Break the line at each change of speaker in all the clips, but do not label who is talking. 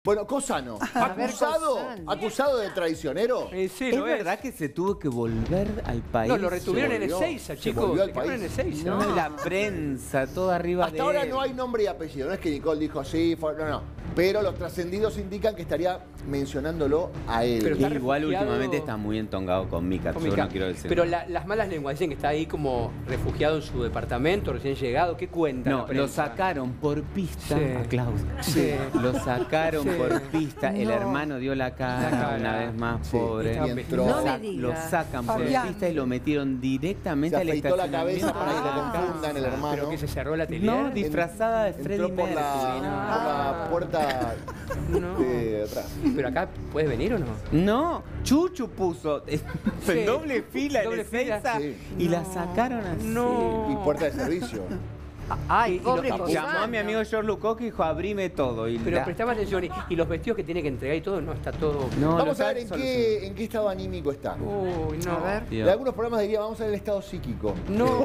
Bueno, Cosano, acusado de traicionero.
Sí,
¿Es verdad que se tuvo que volver al país?
No, lo retuvieron en Ezeiza, chicos.
volvió al
Se quedaron
país.
en Ezeiza.
No, la prensa, todo arriba de
Hasta ahora
él.
no hay nombre y apellido. No es que Nicole dijo sí, no. Pero los trascendidos indican que estaría mencionándolo a él.
Pero está
Igual
refugiado-
últimamente está muy entongado con Mika, yo no quiero decir.
Pero las malas lenguas dicen que está ahí como refugiado en su departamento, recién llegado. ¿Qué cuenta la
No,
prensa?
lo sacaron por pista
Sí.
a Klaus.
Sí.
Lo sacaron
Sí.
por pista. El
No.
hermano dio la cara una vez más,
Sí,
pobre.
y entró.
No me
Lo
digas.
sacan por
Fabián.
pista y lo metieron directamente
Se
al
afeitó la
estacionamiento.
cabeza para que lo
Ah.
confundan el hermano.
Pero que se cerró la tele.
No, disfrazada de Freddie
Entró por
Mercury.
la puerta
No.
de atrás.
Pero acá, ¿puedes venir o no?
No, Chuchu puso en
Sí.
doble fila
Doble
en Ezeiza
fila.
y la sacaron así.
No.
Y puerta de servicio.
Ay,
Y lo
pobre
tapó.
Cosano.
Llamó a mi amigo George Lucoc y dijo, abrime todo. Y
Pero
la-
prestaba atención. Y los vestidos que tiene que entregar y todo, no, está todo...
No,
Vamos
lo
a ver
están
en qué estado anímico está.
Uy, no.
A ver.
Tío.
De algunos programas diría, vamos a ver el estado psíquico.
No.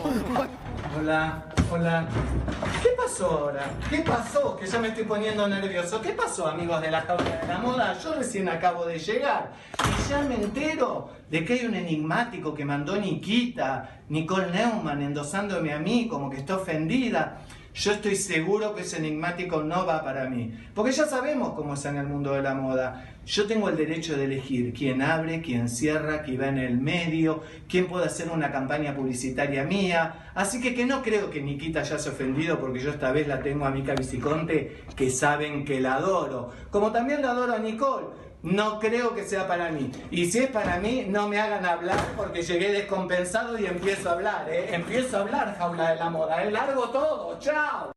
Hola, hola. ¿Qué pasó ahora? ¿Qué pasó? Que ya me estoy poniendo nervioso. ¿Qué pasó, amigos de la Jaula de la Moda? Yo recién acabo de llegar y ya me entero de que hay un enigmático que mandó Nikita, Nicole Neumann, endosándome a mí como que está ofendida. Yo estoy seguro que ese enigmático no va para mí, porque ya sabemos cómo es en el mundo de la moda. Yo tengo el derecho de elegir quién abre, quién cierra, quién va en el medio, quién puede hacer una campaña publicitaria mía. Así que no creo que Nikita haya se ofendido porque yo esta vez la tengo a Mica Viciconte, que saben que la adoro. Como también la adoro a Nicole. No creo que sea para mí. Y si es para mí, no me hagan hablar porque llegué descompensado y empiezo a hablar, ¿eh? Empiezo a hablar, Jaula de la Moda, ¿eh? Largo todo, ¡chao!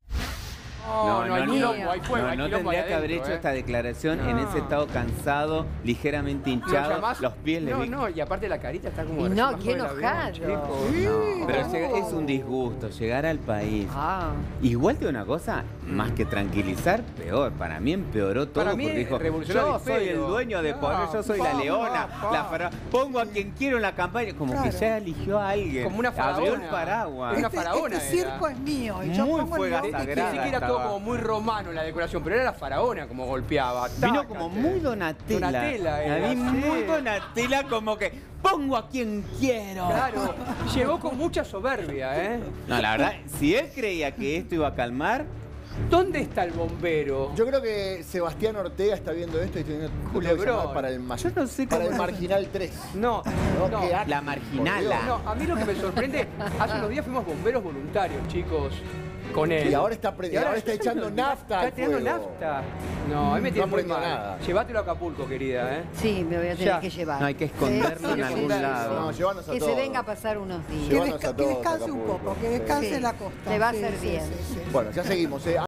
No, hay quilombo, hay fuego,
no,
hay
no
quilombo
tendría
ahí
que haber
adentro,
hecho esta declaración
No.
en ese estado cansado, ligeramente
¿Lo
hinchado,
llamás?
los pies le
No,
vi-
no, y aparte la carita está como...
Y
recién
no,
bajó
qué
del avión,
enojado.
chicos.
No, pero es un disgusto llegar al país.
Ah.
Igual de una cosa, más que tranquilizar, peor. Para mí empeoró todo
Para mí
porque dijo,
revolucionario
yo soy el
feo.
dueño de poder, yo soy la leona, pongo a quien quiero en la campaña. Como que
Claro.
ya eligió a alguien.
Como una
Abrió
faraona.
el paraguas.
Una faraona
Este
era.
circo es mío. Y yo
Muy
pongo el
fuega
nombre que
sagrada.
Ni
quiero.
siquiera todo
estaba.
como muy romano la decoración, pero era la faraona como golpeaba.
Vino
Tácate.
como muy Donatella.
Donatella era,
La vi muy
sí.
Donatella, como que pongo a quien quiero.
Claro, llegó con mucha soberbia, ¿eh?
No, la verdad, si él creía que esto iba a calmar,
¿Dónde está el bombero?
Yo creo que Sebastián Ortega está viendo esto y está viendo
Culebrón.
para el,
Yo no sé
para
cómo-
el Marginal 3.
No,
No,
no.
qué acto,
la
por
marginala.
Dios.
No, a mí lo que me sorprende, hace unos días fuimos bomberos voluntarios, chicos, con él.
Y ahora está,
Y
ahora está
yo
echando
creo que
nafta al
Está tirando
fuego.
nafta. No, ahí me tiene
No
muy
aprendió
mal.
nada.
Llévatelo a Acapulco, querida, ¿eh?
Sí, me voy a tener
Ya.
que llevar.
No, hay que esconderlo
Sí,
en
sí,
algún
sí,
lado.
No, llévanos a
Que
todos.
se venga a pasar unos días.
Llévanos a
Que
todos a
descanse un
Acapulco.
poco, que descanse
Sí.
en la costa.
Le va a
Sí,
hacer
sí,
bien.
sí, sí.
Bueno, ya seguimos.